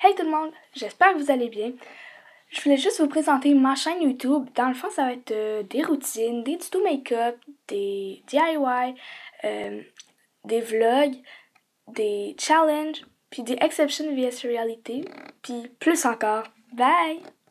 Hey tout le monde, j'espère que vous allez bien. Je voulais juste vous présenter ma chaîne YouTube. Dans le fond, ça va être des routines, des tutos make-up, des DIY, des vlogs, des challenges, puis des exceptions vs réalité, puis plus encore. Bye!